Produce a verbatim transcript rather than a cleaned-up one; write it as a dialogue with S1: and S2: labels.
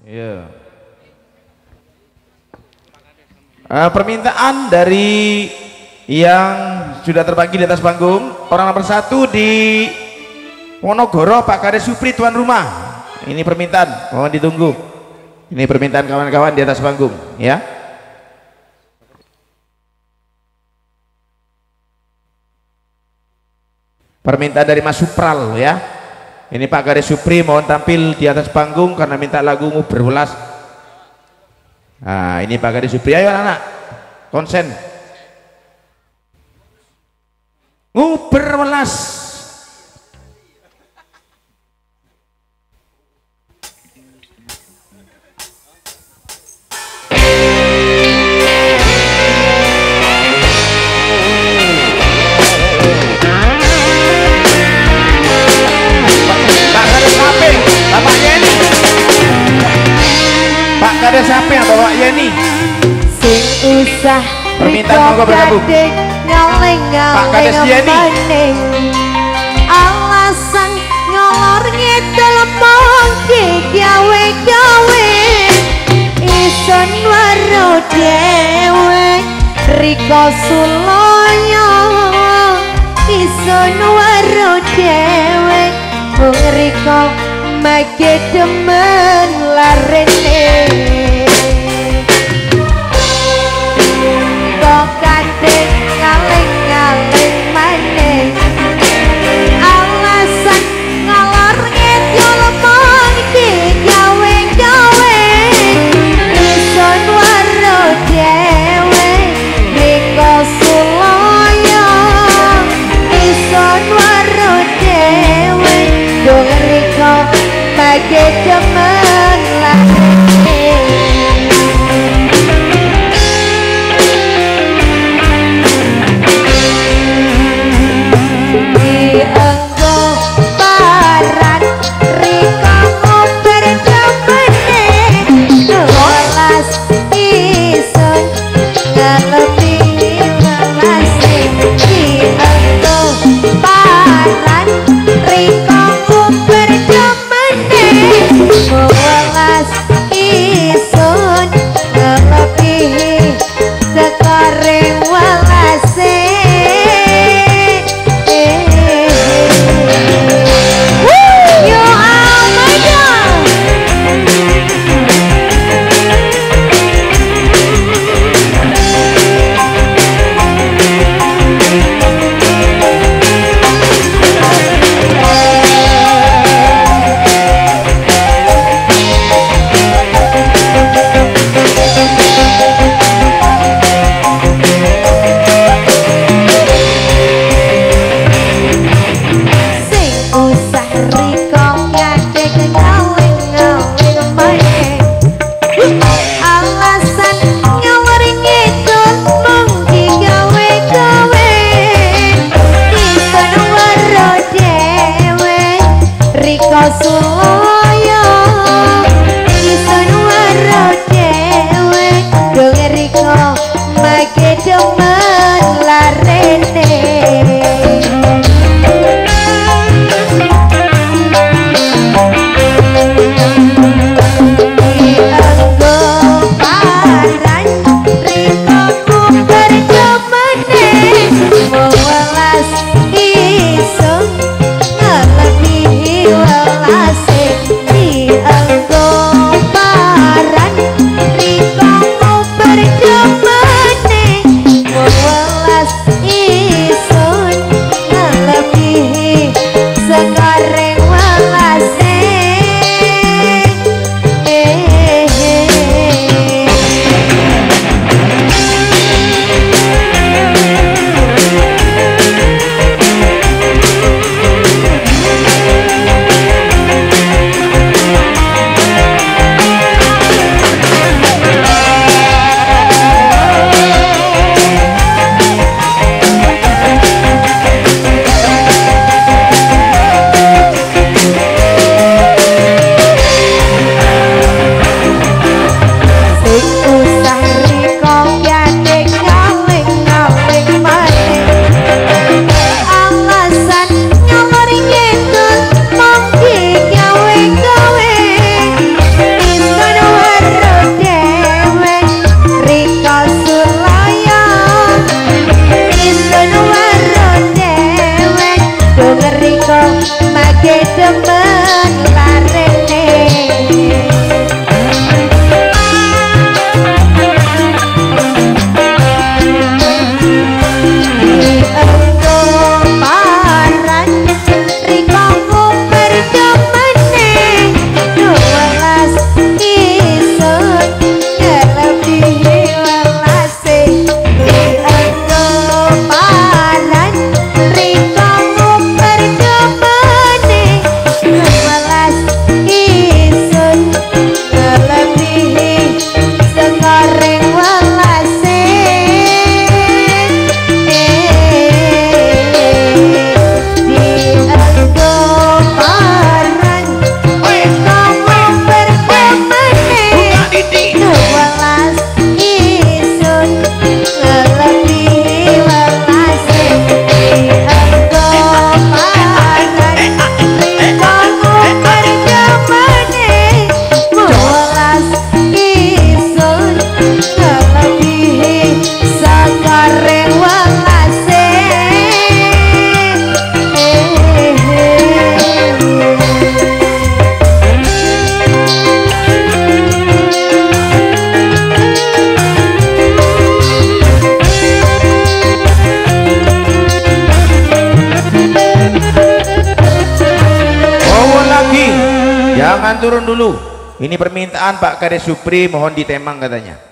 S1: Iya. Uh, permintaan dari yang sudah terbagi di atas panggung, orang nomor satu di Wonogoro, Pak Kades Supri, tuan rumah. Ini permintaan, mohon ditunggu. Ini permintaan kawan-kawan di atas panggung, ya. Permintaan dari Mas Supral, ya. Ini Pak Kades Supri mohon tampil di atas panggung karena minta lagu Nguber Welas. Nah, ini Pak Kades Supri, ayo anak, konsen. Nguber Welas. Ada siapa yang bawa Yeni? Sing usah permintaan monggo bergabung. Pak Kades Yeni.
S2: Alasan ngolor ngidul mongki gawe-gawe ison waro dewe riko suloyo ison waro dewe mung riko mage demen larene kok kadek ngaling-ngaling maneh alasan ngalor ngidul mongki gawe-gawe ison waro dewe riko suloyo ison waro dewe dong riko mage demen
S1: Jangan turun dulu. Ini permintaan Pak Kades Supri, mohon ditemang katanya.